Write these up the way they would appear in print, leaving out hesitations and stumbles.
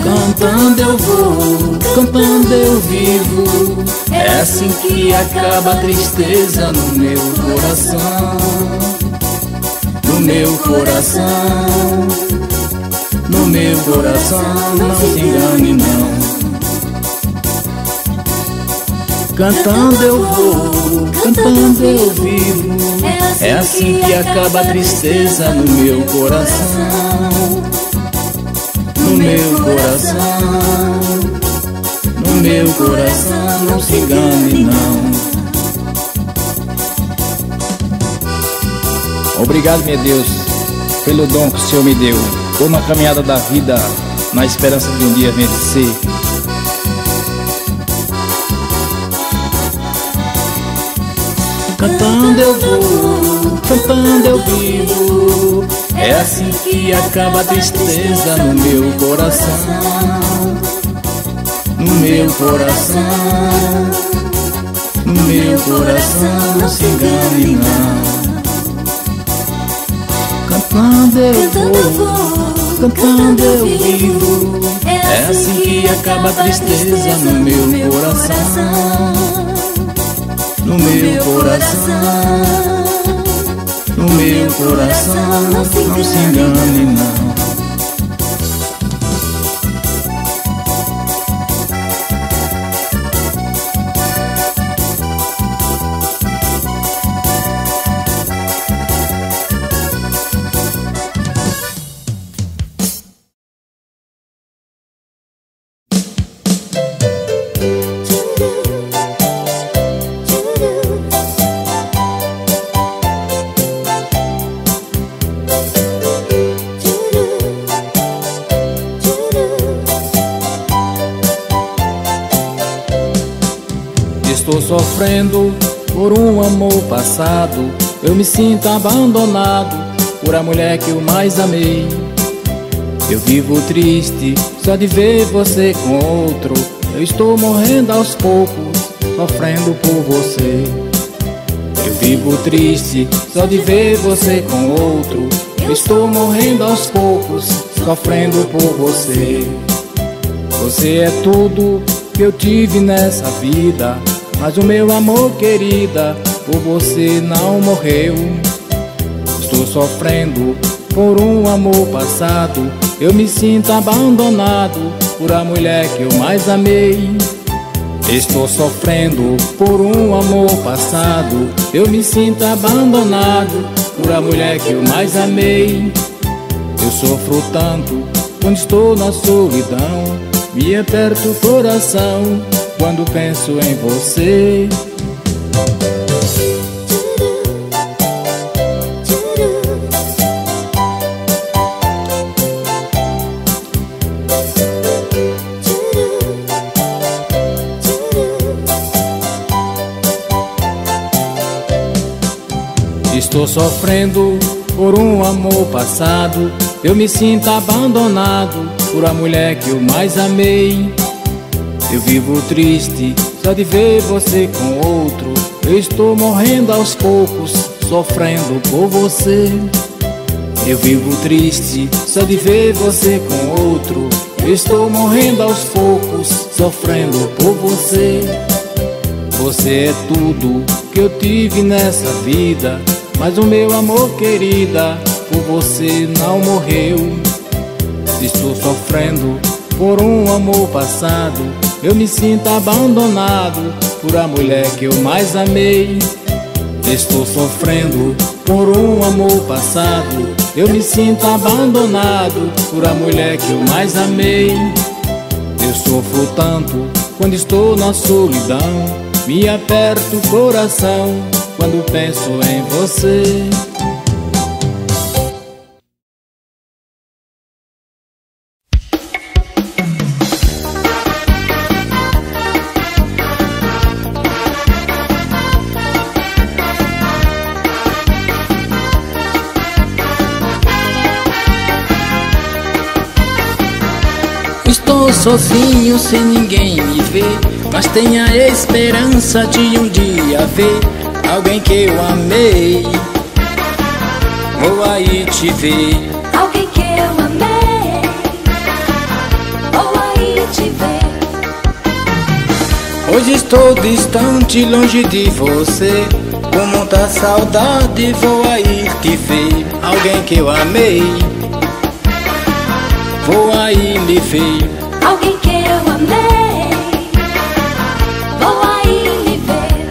Cantando eu vou, cantando eu vivo. É assim que acaba a tristeza no meu coração. No meu coração, no meu coração, não se engane não. Cantando eu vou, cantando eu vivo. É assim que acaba a tristeza no meu coração. No meu coração, no meu coração, não se engane não. Obrigado, meu Deus, pelo dom que o Senhor me deu. Tô na caminhada da vida, na esperança de um dia vencer. Cantando eu vou, cantando eu vivo. É assim que acaba a tristeza no meu coração. No meu coração, no meu coração, não se engane não. Cantando eu vou, cantando eu vivo. É assim que acaba a tristeza no meu coração. No meu coração, no meu coração, não se engane não. Estou sofrendo por um amor passado. Eu me sinto abandonado por a mulher que eu mais amei. Eu vivo triste só de ver você com outro. Eu estou morrendo aos poucos, sofrendo por você. Eu vivo triste só de ver você com outro. Eu estou morrendo aos poucos, sofrendo por você. Você é tudo que eu tive nessa vida, mas o meu amor, querida, por você não morreu. Estou sofrendo por um amor passado. Eu me sinto abandonado por a mulher que eu mais amei. Estou sofrendo por um amor passado. Eu me sinto abandonado por a mulher que eu mais amei. Eu sofro tanto quando estou na solidão. Me aperta o coração quando penso em você. Estou sofrendo por um amor passado. Eu me sinto abandonado por a mulher que eu mais amei. Eu vivo triste só de ver você com outro. Eu estou morrendo aos poucos, sofrendo por você. Eu vivo triste só de ver você com outro. Eu estou morrendo aos poucos, sofrendo por você. Você é tudo que eu tive nessa vida, mas o meu amor, querida, por você não morreu. Estou sofrendo por um amor passado. Eu me sinto abandonado por a mulher que eu mais amei. Estou sofrendo por um amor passado. Eu me sinto abandonado por a mulher que eu mais amei. Eu sofro tanto quando estou na solidão. Me aperta o coração quando penso em você. Estou sozinho sem ninguém me ver, mas tenho a esperança de um dia ver alguém que eu amei. Vou aí te ver. Alguém que eu amei. Vou Hoje estou distante, longe de você. Com muita saudade vou aí te ver. Alguém que eu amei, vou aí lhe ver. Alguém que eu amei, vou aí lhe ver.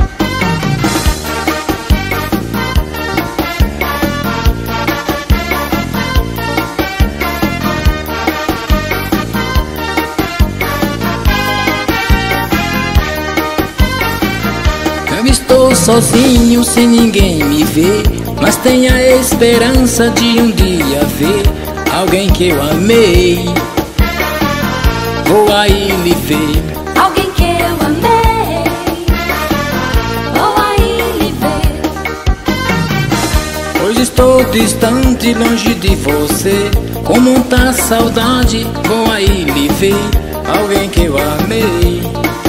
Eu estou sozinho sem ninguém me ver, mas tenho a esperança de um dia ver alguém que eu amei, vou aí lhe ver. Alguém que eu amei, vou aí lhe ver. Hoje estou distante, longe de você. Com muita saudade vou aí lhe ver. Alguém que eu amei,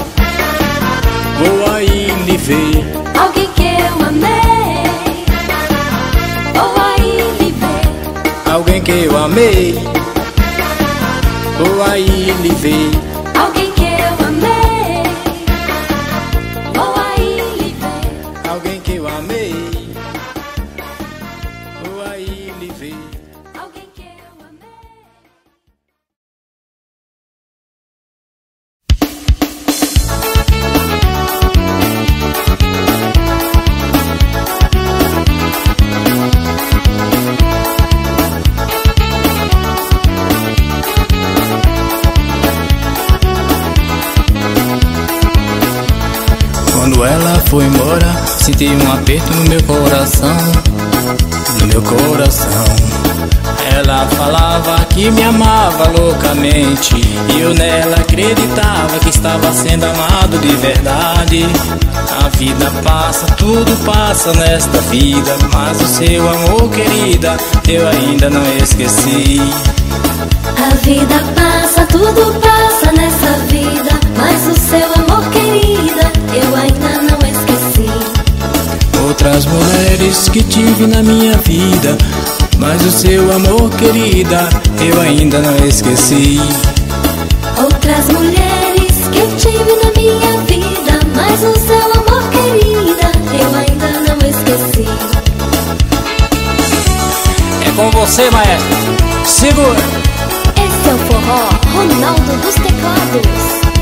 vou aí lhe ver. Alguém que eu amei, vou aí lhe ver. Alguém que eu amei, vou aí lhe ver. Alguém que eu amei, vou aí lhe ver. Alguém que eu amei, vou aí lhe ver. Alguém que eu amei. Quando ela foi embora, senti um aperto no meu coração, no meu coração. Ela falava que me amava loucamente, e eu nela acreditava que estava sendo amado de verdade. A vida passa, tudo passa nesta vida, mas o seu amor, querida, eu ainda não esqueci. A vida passa, tudo passa nessa vida, mas o seu amor, querida, eu ainda não esqueci. Outras mulheres que tive na minha vida, mas o seu amor, querida, eu ainda não esqueci. Outras mulheres que tive na minha vida, mas o seu amor, querida, eu ainda não esqueci. É com você, maestro. Segura! Esse é o forró Ronaldo dos Teclados.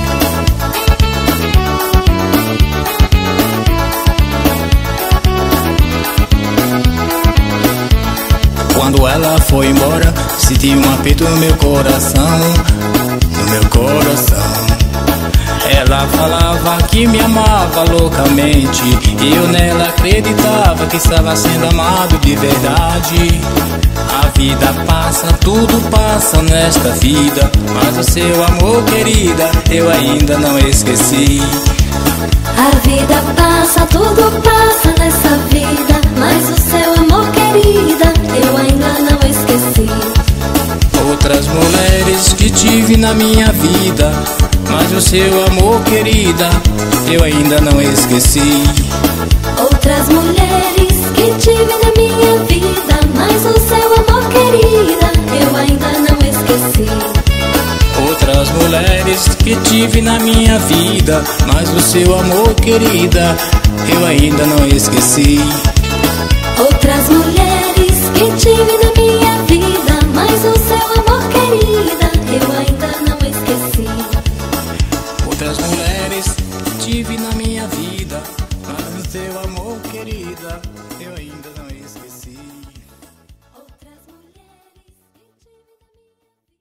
Quando ela foi embora, senti um aperto no meu coração, no meu coração. Ela falava que me amava loucamente, e eu nela acreditava que estava sendo amado de verdade. A vida passa, tudo passa nesta vida, mas o seu amor, querida, eu ainda não esqueci. A vida passa, tudo passa nessa vida, mas o seu amor, querida, eu ainda não esqueci. Outras mulheres que tive na minha vida, mas o seu amor, querida, eu ainda não esqueci. Outras mulheres que tive na minha vida, mas o seu amor, querida, eu ainda não esqueci. Outras mulheres que tive na minha vida, mas o seu amor, querida, eu ainda não esqueci. Outras mulheres que tive na minha vida, mas o seu amor, querida, eu ainda não esqueci. Outras mulheres que tive na minha vida, mas o seu amor, querida, eu ainda não esqueci. Outras mulheres que tive na minha vida.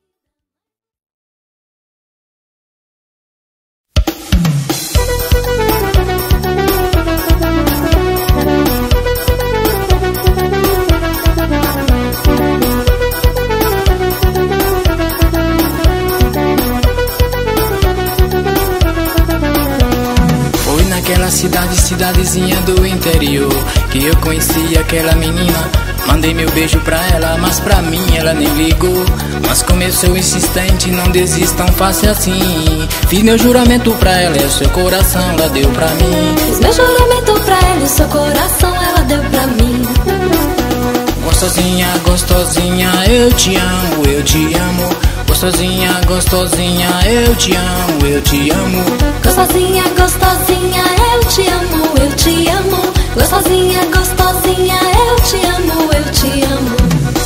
Naquela cidadezinha do interior que eu conheci aquela menina. Mandei meu beijo pra ela, mas pra mim ela nem ligou. Mas como eu sou insistente, não desisto tão fácil assim. Fiz meu juramento pra ela e o seu coração ela deu pra mim. Fiz meu juramento pra ela e o seu coração ela deu pra mim. Gostosinha, gostosinha, eu te amo, eu te amo. Gostosinha, gostosinha, eu te amo, eu te amo. Gostosinha, gostosinha, eu te amo, eu te amo. Gostosinha, gostosinha, eu te amo, eu te amo.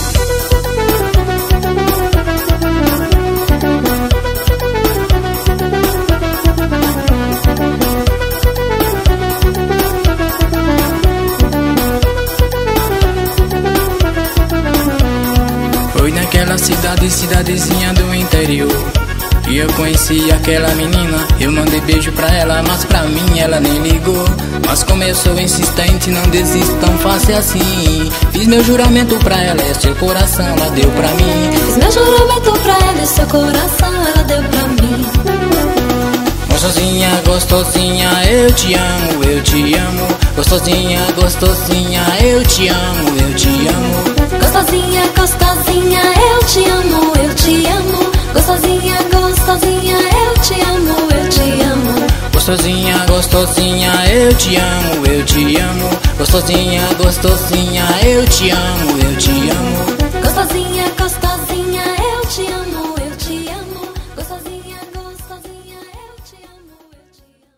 Foi naquela cidadezinha do interior que eu conheci aquela menina. Eu mandei beijo pra ela, mas pra mim ela nem ligou. Mas como eu sou insistente, não desisto tão fácil assim. Fiz meu juramento pra ela e seu coração ela deu pra mim. Fiz meu juramento pra ela e seu coração ela deu pra mim. Gostosinha, gostosinha, eu te amo, eu te amo. Gostosinha, gostosinha, eu te amo, eu te amo. Gostosinha, gostosinha, eu te amo, eu te amo. Gostosinha, gostosinha, eu te amo, eu te amo. Gostosinha, gostosinha, eu te amo, eu te amo. Gostosinha, gostosinha, eu te amo, eu te amo. Gostosinha, gostosinha, eu te amo, eu te amo. Gostosinha, gostosinha, eu te amo, eu te amo.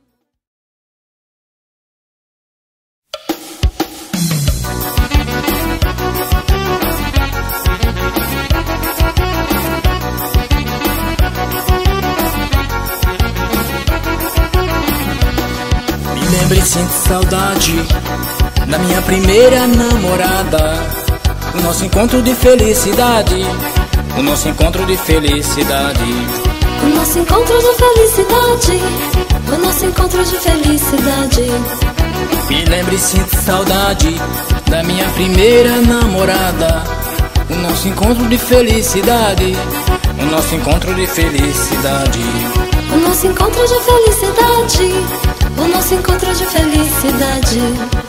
Me lembro e sinto saudade da minha primeira namorada. O nosso encontro de felicidade, o nosso encontro de felicidade. O nosso encontro de felicidade, o nosso encontro de felicidade. Me lembro e sinto saudade da minha primeira namorada. O nosso encontro de felicidade, o nosso encontro de felicidade. O nosso encontro de felicidade, o nosso encontro de felicidade.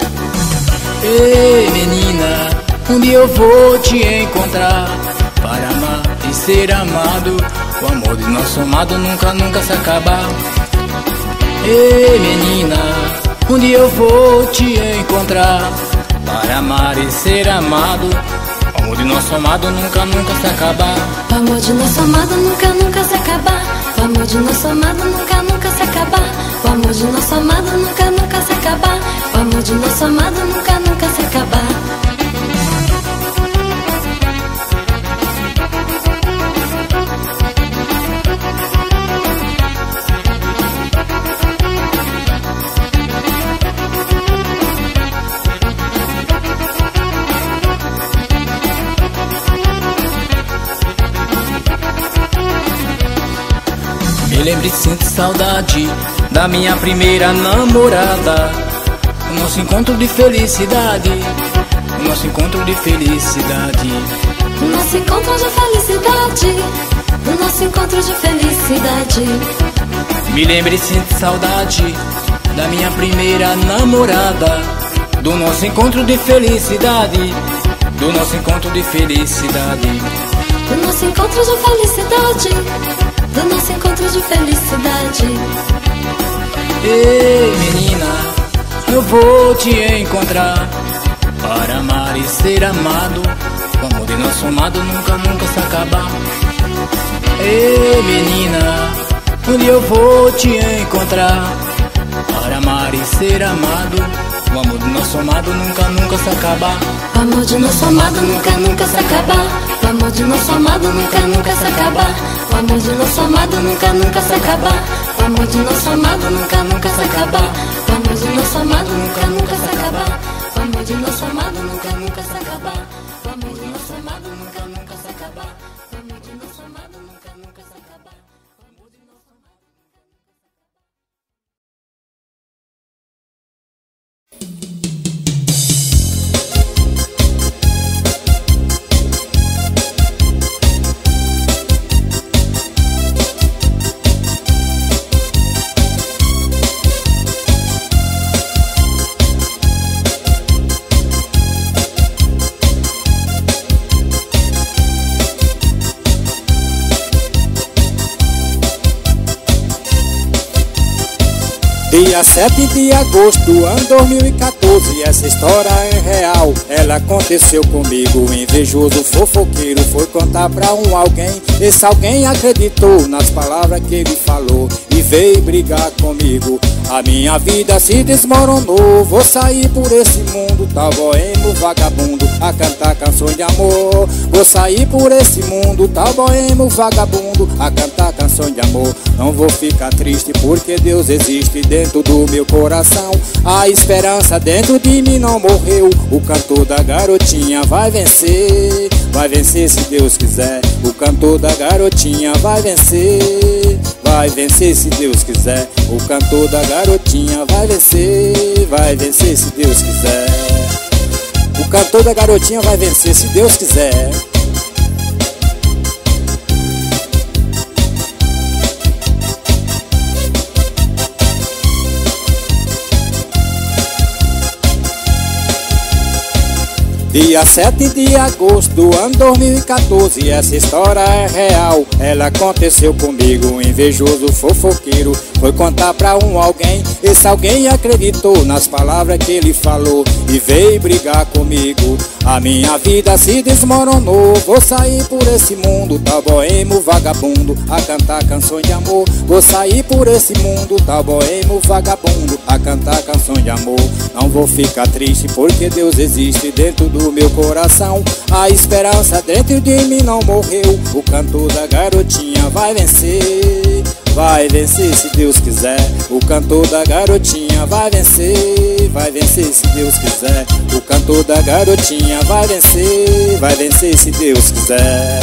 Ei menina, um dia eu vou te encontrar para amar e ser amado. O amor de nosso amado nunca, nunca se acabar. Ei menina, um dia eu vou te encontrar para amar e ser amado. O amor de nosso amado nunca, nunca se acabar. O amor de nosso amado nunca, nunca se acabar. O amor de nosso amado nunca, nunca se acabar. O amor de nosso amado nunca, nunca se acabar. O amor de nosso amado nunca, nunca se acabar. Me lembro e sinto saudade da minha primeira namorada. O nosso encontro de felicidade, o nosso encontro de felicidade. O nosso encontro de felicidade, o nosso encontro de felicidade. Me lembro e sinto saudade da minha primeira namorada. Do nosso encontro de felicidade, do nosso encontro de felicidade. Do nosso encontro de felicidade, do nosso encontro de felicidade. Ei menina, eu vou te encontrar para amar e ser amado. O amor de nosso amado nunca, nunca se acabar. Ei menina, um dia eu vou te encontrar para amar e ser amado. O amor de nosso amado nunca, nunca se acabar. O amor de nosso amado nunca, nunca se acabar. O amor de nosso amado nunca, nunca se acabar. O amor de nosso amado nunca, nunca se acabar. O amor de nosso amado nunca, nunca se acabar. O amor de nosso amado nunca, nunca se acabar. O amor de nosso amado nunca, nunca se acabar. O amor de nosso amado nunca, nunca se acabar. O amor de nosso amado nunca, nunca se acabar. Dia 7 de agosto, ano 2014, 2014, essa história é real. Ela aconteceu comigo. O invejoso fofoqueiro foi contar pra um alguém. Esse alguém acreditou nas palavras que ele falou e veio brigar comigo. A minha vida se desmoronou. Vou sair por esse mundo, tá boêmio vagabundo, a cantar canções de amor. Vou sair por esse mundo, tá boêmio vagabundo, a cantar canções de amor. Não vou ficar triste porque Deus existe dentro do meu coração. A esperança dentro de mim não morreu. O cantor da garotinha vai vencer se Deus quiser. O cantor da garotinha vai vencer se Deus quiser. O cantor da garotinha vai vencer se Deus quiser. O cantor da garotinha vai vencer se Deus quiser. Dia 7 de agosto do ano 2014, essa história é real. Ela aconteceu comigo. Um invejoso fofoqueiro foi contar pra um alguém. Esse alguém acreditou nas palavras que ele falou e veio brigar comigo. A minha vida se desmoronou. Vou sair por esse mundo, tá boêmio vagabundo, a cantar canções de amor. Vou sair por esse mundo, tá boêmio vagabundo, a cantar canções de amor. Não vou ficar triste porque Deus existe dentro do meu coração. A esperança dentro de mim não morreu. O cantor da garotinha vai vencer se Deus quiser. O cantor da garotinha vai vencer se Deus quiser. O cantor da garotinha vai vencer se Deus quiser.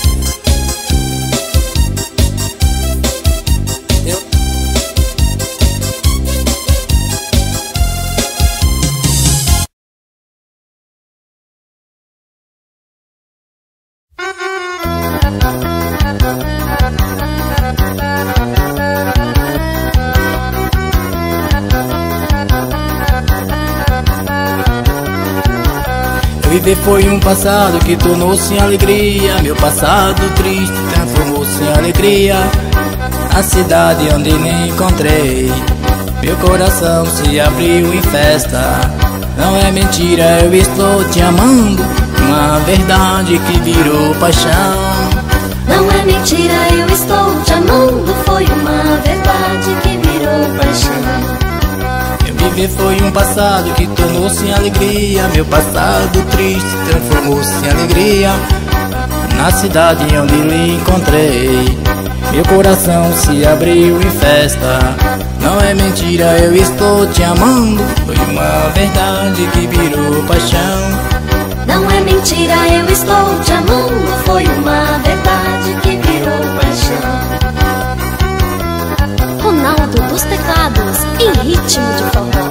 Viver foi um passado que tornou-se em alegria. Meu passado triste transformou-se em alegria. A cidade onde me encontrei, meu coração se abriu em festa. Não é mentira, eu estou te amando, uma verdade que virou paixão. Não é mentira, eu estou te amando, foi uma verdade que virou paixão. Viver foi um passado que tornou-se em alegria. Meu passado triste transformou-se em alegria. Na cidade onde lhe encontrei, meu coração se abriu em festa. Não é mentira, eu estou te amando, foi uma verdade que virou paixão. Não é mentira, eu estou te amando, foi uma verdade que virou paixão. Ronaldo dos teclados, em ritmo de forró.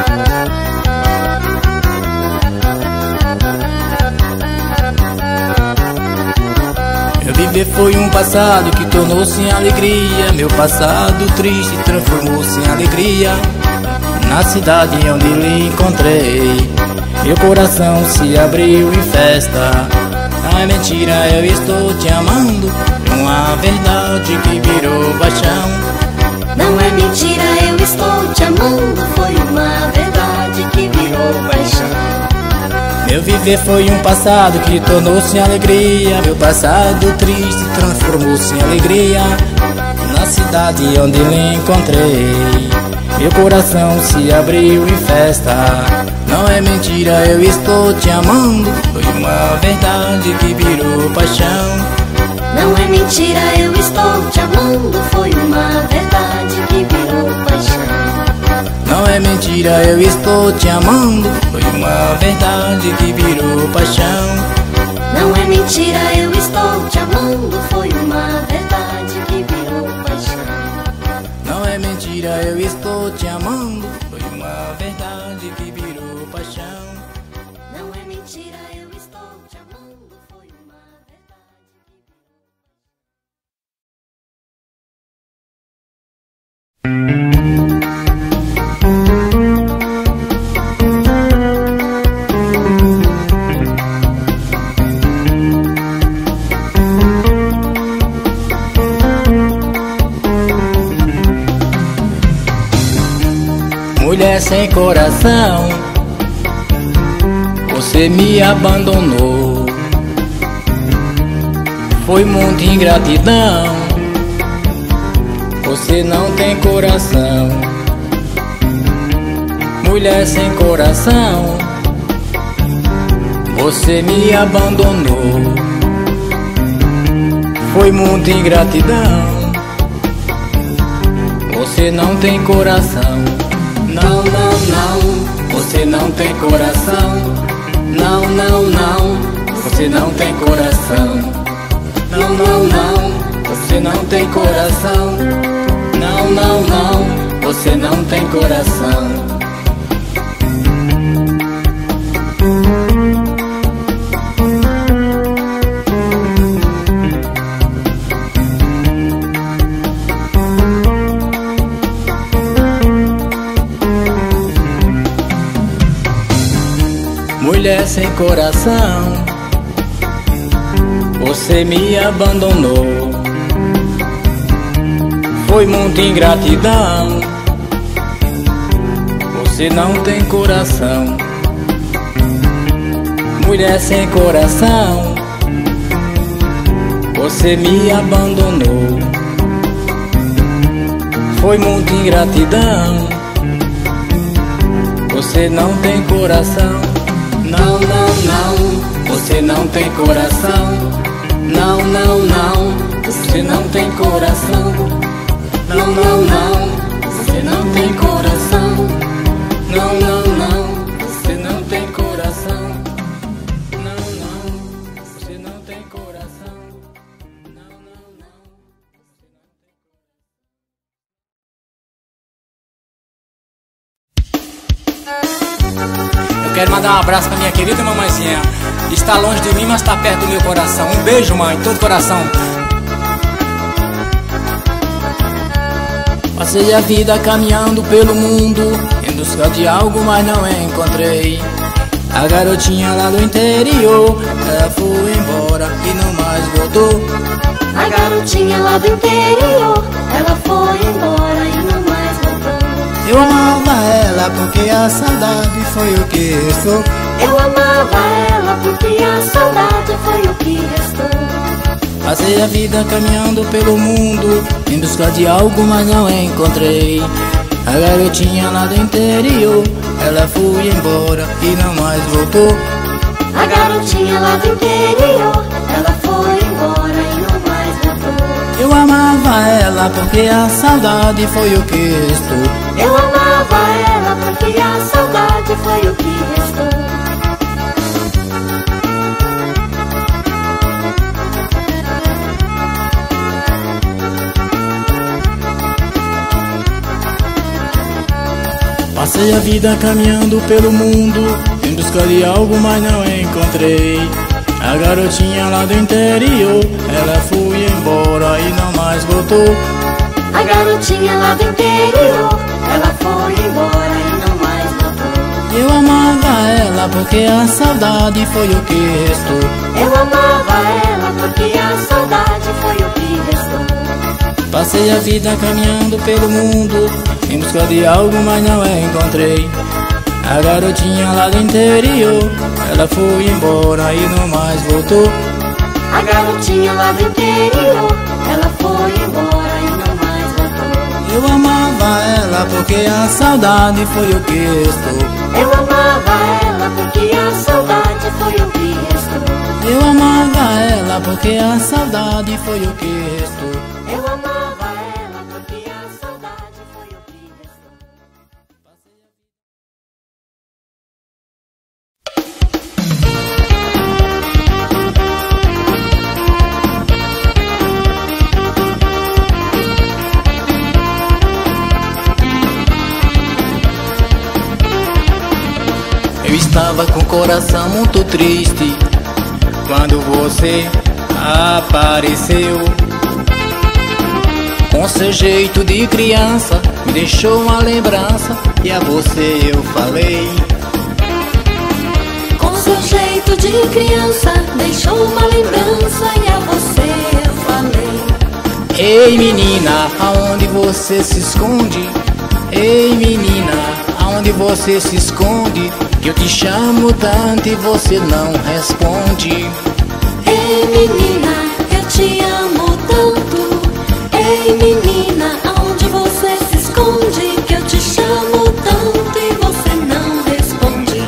Meu viver foi um passado que tornou-se em alegria. Meu passado triste transformou-se em alegria. Na cidade onde lhe encontrei, meu coração se abriu em festa. Não é mentira, eu estou te amando, uma verdade que virou paixão. Não é mentira, eu estou te amando, foi uma verdade que virou paixão. Meu viver foi um passado que tornou-se em alegria. Meu passado triste transformou-se em alegria. Na cidade onde lhe encontrei, meu coração se abriu em festa. Não é mentira, eu estou te amando, foi uma verdade que virou paixão. Não é mentira, eu estou te amando, foi uma verdade que virou paixão. Não é mentira, eu estou te amando, foi uma verdade que virou paixão. Não é mentira, eu estou te amando, foi uma verdade que virou paixão. Não é mentira, eu estou te amando, foi uma verdade que virou paixão. Não é mentira, eu estou te amando, foi uma verdade que Mulher sem coração, você me abandonou. Foi muita ingratidão, você não tem coração. Mulher sem coração, você me abandonou. Foi muita ingratidão, você não tem coração. Não, não, não, você não tem coração. Não, não, não, você não tem coração. Não, não, não, você não tem coração. Não, não, não, você não tem coração. Mulher sem coração, você me abandonou. Foi muita ingratidão, você não tem coração. Mulher sem coração, você me abandonou. Foi muita ingratidão, você não tem coração. Não, não, não, você não tem coração. Não, não, não, você não tem coração. Não, não, não, você não tem coração. Não, não, não, você não tem coração. Não, não, você não tem coração. Não, não, não. Eu quero mandar um abraço pra minha querida mamãezinha. Está longe de mim, mas está perto do meu coração. Um beijo, mãe, todo coração. Passei a vida caminhando pelo mundo em busca de algo, mas não encontrei. A garotinha lá do interior, ela foi embora e não mais voltou. A garotinha lá do interior, ela foi embora e não mais voltou. Eu amava ela porque a saudade foi o que restou. Eu amava ela porque a saudade foi o que restou. Passei a vida caminhando pelo mundo em busca de algo, mas não encontrei. A garotinha lá do interior, ela foi embora e não mais voltou. A garotinha lá do interior, ela foi embora e não mais voltou. Eu amava ela porque a saudade foi o que restou. Eu amava ela porque a saudade foi o que restou. Passei a vida caminhando pelo mundo em busca de algo, mas não encontrei. A garotinha lá do interior, ela foi embora e não mais voltou. A garotinha lá do interior, ela foi embora e não mais voltou. Eu amava ela porque a saudade foi o que restou. Eu amava ela porque a saudade foi o que restou. Passei a vida caminhando pelo mundo em busca de algo, mas não encontrei. A garotinha lá do interior, ela foi embora e não mais voltou. A garotinha lá do interior, ela foi embora e não mais voltou. Eu amava ela porque a saudade foi o que restou. Eu amava ela porque a saudade foi o que restou. Eu amava ela porque a saudade foi o que restou. Eu amava ela porque a saudade foi o que restou. Eu estava com o coração muito triste quando você apareceu. Com seu jeito de criança me deixou uma lembrança e a você eu falei. Com seu jeito de criança deixou uma lembrança e a você eu falei. Ei menina, aonde você se esconde? Ei menina, aonde você se esconde? Eu te chamo tanto e você não responde. Ei menina, eu te amo tanto. Ei menina, aonde você se esconde? Que eu te chamo tanto e você não responde.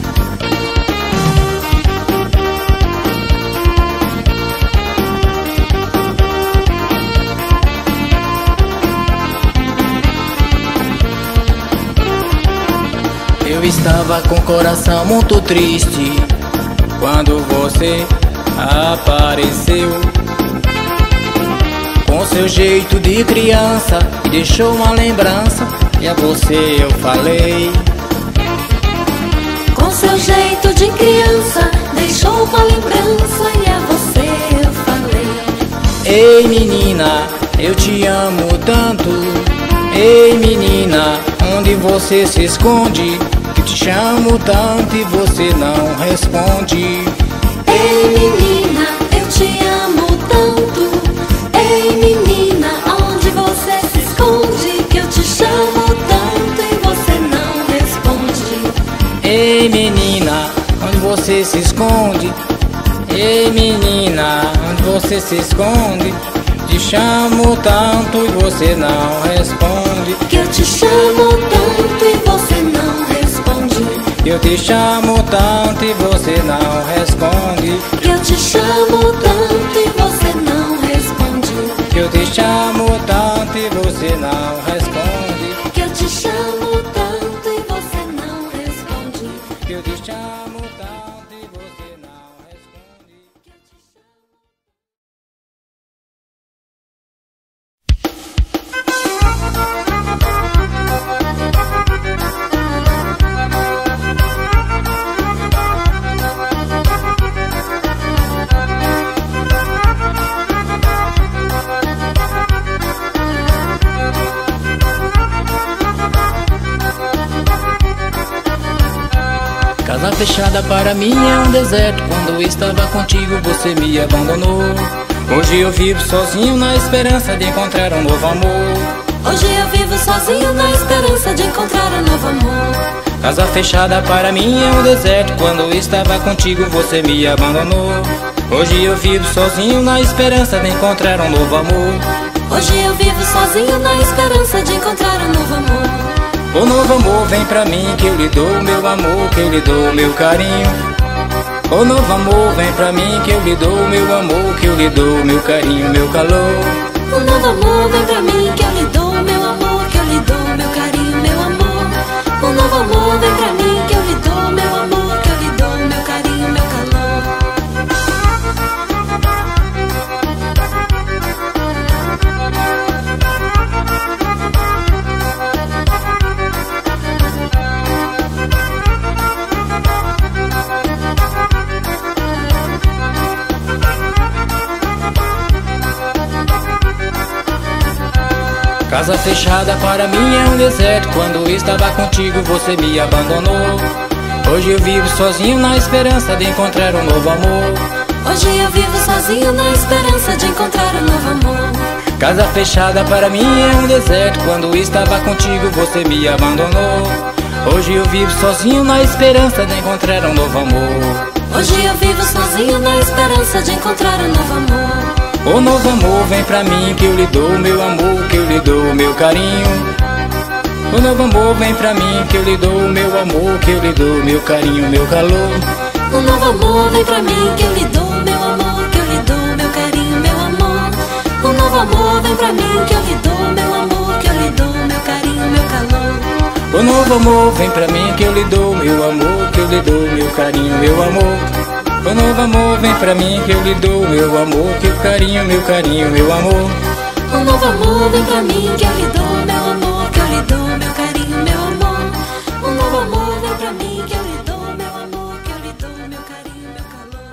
Eu estava com o coração muito triste quando você apareceu. Com seu jeito de criança me deixou uma lembrança e a você eu falei. Com seu jeito de criança deixou uma lembrança e a você eu falei. Ei menina, eu te amo tanto. Ei menina, onde você se esconde? Eu te chamo tanto e você não responde. Ei menina, eu te amo tanto. Ei menina, aonde você se esconde? Que eu te chamo tanto e você não responde. Ei menina, onde você se esconde? Ei menina, onde você se esconde? Te chamo tanto e você não responde. Que eu te chamo tanto e você não responde. Eu te chamo tanto e você não responde. Que eu te chamo tanto e você não responde. Eu te chamo tanto e você não responde. Que eu te chamo tanto e você não responde. Eu te chamo tanto e você não responde. Casa fechada para mim é um deserto. Quando eu estava contigo você me abandonou. Hoje eu vivo sozinho na esperança de encontrar um novo amor. Hoje eu vivo sozinho na esperança de encontrar um novo amor. Casa fechada para mim é um deserto. Quando eu estava contigo você me abandonou. Hoje eu vivo sozinho na esperança de encontrar um novo amor. Hoje eu vivo sozinho na esperança de encontrar um novo amor. O novo amor vem pra mim que eu lhe dou meu amor, que eu lhe dou meu carinho. O novo amor vem pra mim que eu lhe dou meu amor, que eu lhe dou meu carinho, meu calor. O novo amor vem pra mim que eu lhe dou meu amor, que eu lhe dou meu carinho, meu amor. O novo amor vem pra mim que eu lhe dou meu amor, que eu lhe dou meu carinho, meu calor. Casa fechada para mim é um deserto. Quando eu estava contigo você me abandonou. Hoje eu vivo sozinho na esperança de encontrar um novo amor. Hoje eu vivo sozinho na esperança de encontrar um novo amor. Casa fechada para mim é um deserto. Quando eu estava contigo você me abandonou. Hoje eu vivo sozinho na esperança de encontrar um novo amor. Hoje eu vivo sozinho na esperança de encontrar um novo amor. O novo amor vem pra mim que eu lhe dou meu amor, que eu lhe dou meu carinho. O novo amor vem pra mim que eu lhe dou meu amor, que eu lhe dou meu carinho, meu calor. O novo amor vem pra mim que eu lhe dou meu amor, que eu lhe dou meu carinho, meu amor. O novo amor vem pra mim que eu lhe dou meu amor, que eu lhe dou meu carinho, meu calor. O novo amor vem pra mim que eu lhe dou meu amor, que eu lhe dou meu carinho, meu amor. O novo amor vem pra mim que eu lhe dou meu amor, que o carinho, meu amor. O novo amor vem pra mim que eu lhe dou meu amor, que eu lhe dou meu carinho, meu amor. O novo amor vem pra mim que eu lhe dou meu amor, que eu lhe dou meu carinho, meu calor.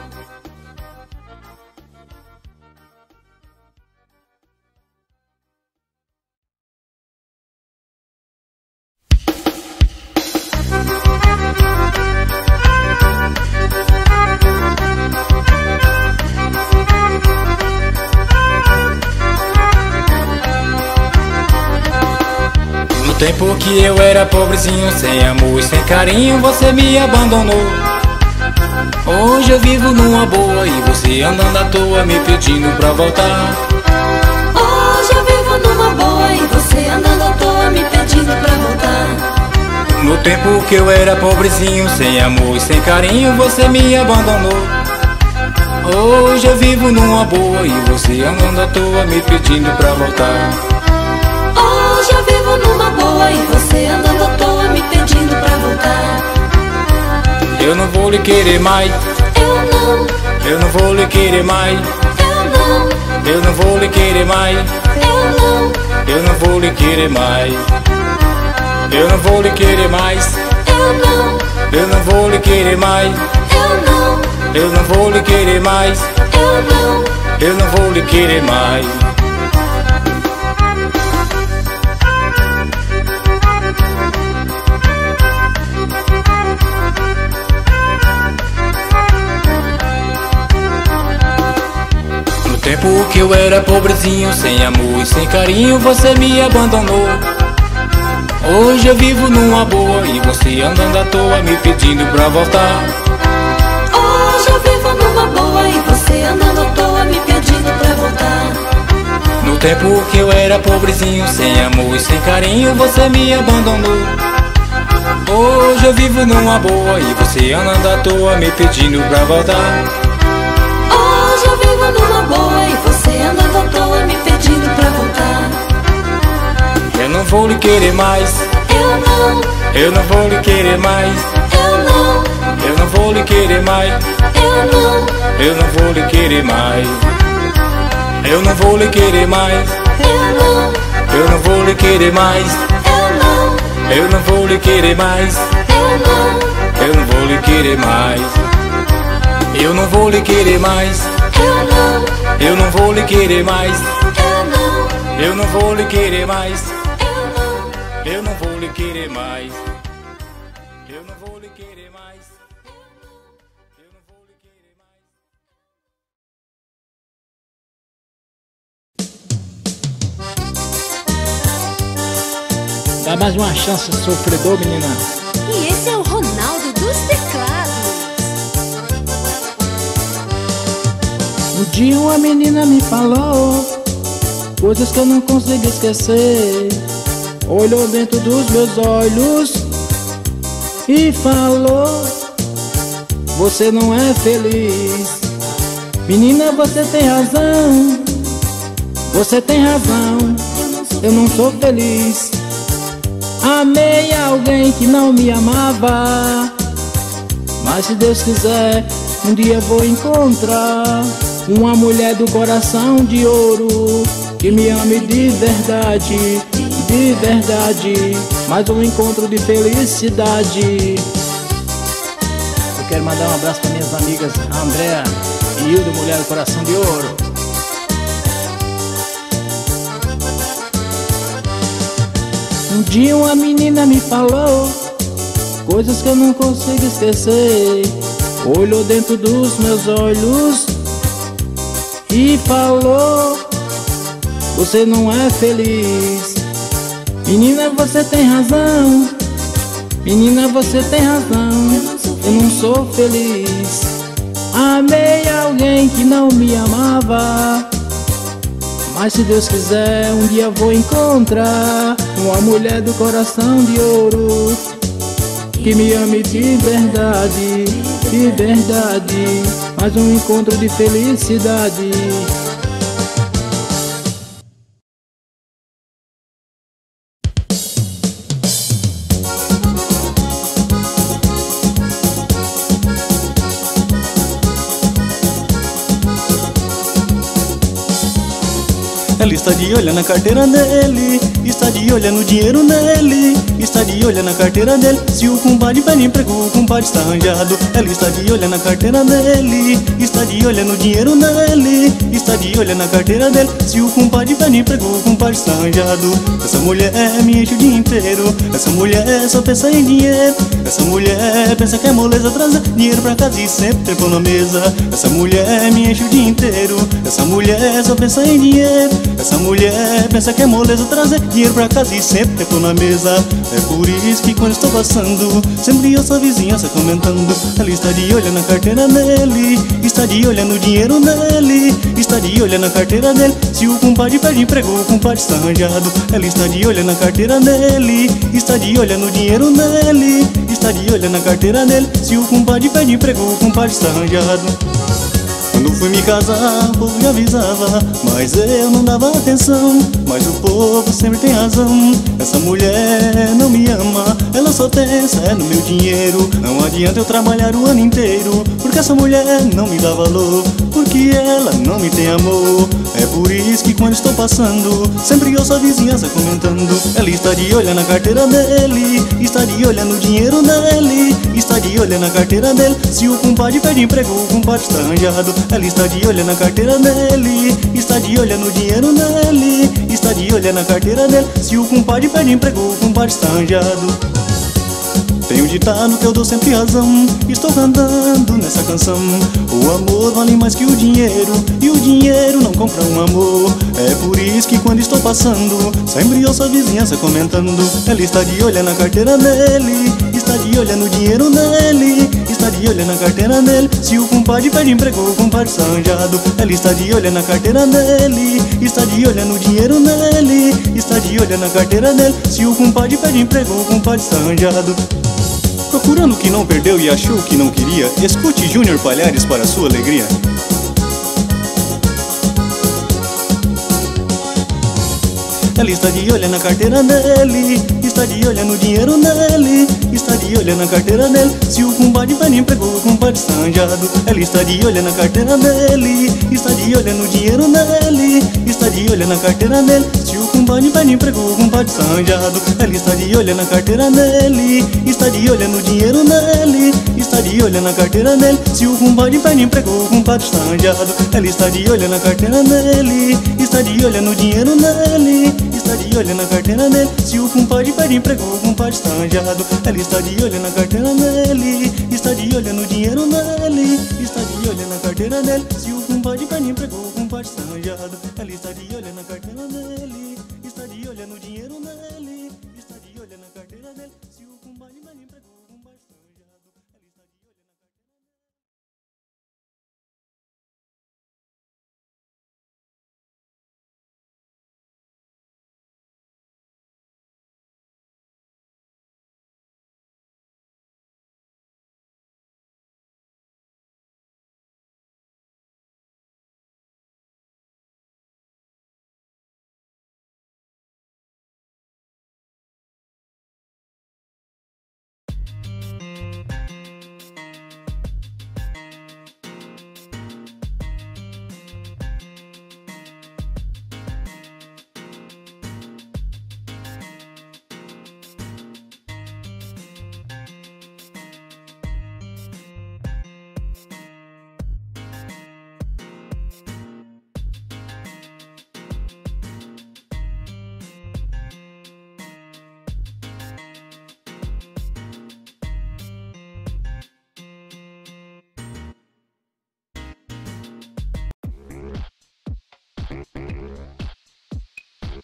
tempo que eu era pobrezinho, sem amor e sem carinho, você me abandonou. Hoje eu vivo numa boa e você andando à toa me pedindo pra voltar. Hoje eu vivo numa boa e você andando à toa me pedindo pra voltar. No tempo que eu era pobrezinho, sem amor e sem carinho, você me abandonou. Hoje eu vivo numa boa e você andando à toa me pedindo pra voltar. Hoje eu vivo numa boa e você andando à toa me pedindo pra voltar. Eu não vou lhe querer mais. Eu não. Eu não vou lhe querer mais. Eu não. Eu não vou lhe querer mais. Eu não. Eu não vou lhe querer mais. Eu não vou lhe querer mais. Eu não. Eu não vou lhe querer mais. Eu não. Eu não vou lhe querer mais. Eu não. Eu não vou lhe querer mais. No tempo que eu era pobrezinho, sem amor e sem carinho, você me abandonou. Hoje eu vivo numa boa e você andando à toa me pedindo pra voltar. Hoje eu vivo numa boa e você andando à toa me pedindo pra voltar. No tempo que eu era pobrezinho, sem amor e sem carinho, você me abandonou. Hoje eu vivo numa boa e você andando à toa me pedindo pra voltar. Hoje eu vivo numa boa e você andando à toa me pedindo pra voltar. Eu não vou lhe querer mais. Eu não. Eu não vou lhe querer mais. Eu não. Eu não vou lhe querer mais. Eu não. Eu não vou lhe querer mais. Eu não vou lhe querer mais. Eu não. Eu não vou lhe querer mais. Eu não. Eu não vou lhe querer mais. Eu não. Eu não vou lhe querer mais. Eu não vou lhe querer mais. Eu não. Eu não vou lhe querer mais. Eu não. Eu não vou lhe querer mais. Eu não. Eu não vou lhe querer mais. Eu não vou lhe querer mais. Eu não vou lhe querer mais. Dá mais uma chance, sofredor, menina. E esse é o Ronaldo dos teclados. Um dia uma menina me falou coisas que eu não consigo esquecer. Olhou dentro dos meus olhos e falou: você não é feliz. Menina, você tem razão. Você tem razão. Eu não sou feliz. Amei alguém que não me amava, mas se Deus quiser, um dia vou encontrar uma mulher do coração de ouro que me ame de verdade, de verdade. Mais um encontro de felicidade. Eu quero mandar um abraço para minhas amigas Andréa e Hilda, mulher do coração de ouro. Um dia uma menina me falou coisas que eu não consigo esquecer. Olhou dentro dos meus olhos e falou: você não é feliz. Menina, você tem razão. Menina, você tem razão. Eu não sou feliz. Amei alguém que não me amava, mas se Deus quiser, um dia vou encontrar uma mulher do coração de ouro que me ame de verdade, de verdade. Mais um encontro de felicidade. Ela está de olho na carteira dele, está de olho no dinheiro dele, está de olho na carteira dele. Se o compadre pede emprego, o compadre está arranjado. Ela está de olho na carteira dele, está de olho no dinheiro dele, está de olho na carteira dele. Se o compadre pede emprego, o compadre está arranjado. Essa mulher me enche o dia inteiro, essa mulher só pensa em dinheiro. Essa mulher pensa que é moleza trazer dinheiro pra casa e sempre tem pão na mesa. Essa mulher me enche o dia inteiro, essa mulher só pensa em dinheiro. Essa mulher pensa que é moleza trazer dinheiro pra casa e sempre ter pão na mesa. É por isso que quando estou passando, sempre ouço a vizinhança comentando. Ela está de olho na carteira dele, está de olho no dinheiro dele, está de olho na carteira dele. Se o compadre perde emprego, o compadre está arranjado. Ela está de olho na carteira dele, está de olho no dinheiro dele, está de olho na carteira dele. Se o compadre perde emprego, o compadre está arranjado. Quando fui me casar, o povo me avisava, mas eu não dava atenção. Mas o povo sempre tem razão. Essa mulher não me ama, ela só pensa é no meu dinheiro. Não adianta eu trabalhar o ano inteiro, porque essa mulher não me dá valor, porque ela não me tem amor. É por isso que quando estou passando, sempre ouço a vizinhança comentando. Ela está de olho na carteira dele, está de olho no dinheiro dele, está de olho na carteira dele. Se o compadre perde emprego, o compadre está arranjado. Ela está de olho na carteira dele, está de olho no dinheiro dele, está de olho na carteira dele. Se o compadre perde emprego, o compadre está arranjado. Tem um ditado que eu dou sempre razão, estou cantando nessa canção. O amor vale mais que o dinheiro, e o dinheiro não compra um amor. É por isso que quando estou passando, sempre ouço a vizinhança comentando. Ela está de olho na carteira dele, está de olho no dinheiro dele, está de olho na carteira dele. Se o compadre perde emprego, o compadre está arranjado. Ela está de olho na carteira dele, está de olho no dinheiro dele, está de olho na carteira dele. Se o compadre perde emprego, o compadre está arranjado. Procurando o que não perdeu e achou o que não queria, escute Júnior Palhares para sua alegria. Ela está de olho na carteira dele, está de olho no dinheiro dele, está de olho na carteira dele. Se o compadre perde emprego, o compadre está arranjado. Ela está de olho na carteira dele, está de olho no dinheiro dele, está de olho na carteira dele. Se o compadre perde emprego, o compadre está arranjado. Ela está de olho na carteira dele, está de olho no dinheiro dele, está de olho na carteira dele. Se o compadre perde emprego, o compadre está arranjado. Ela está de olho na carteira dele, está de olho no dinheiro dele, está de olho na carteira dele. Se o compadre perde emprego, o compadre está arranjado. Ela está de olho na carteira dele, está de olho no dinheiro dele, está de olho na carteira dele. Se o compadre perde emprego, o compadre está arranjado. Ela está de olho na carteira dele, está de olho no dinheiro dele, está de olho na carteira dele. Se o compadre perde emprego, o compadre está arranjado. Ela está de olho na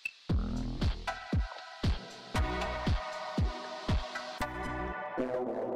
Thank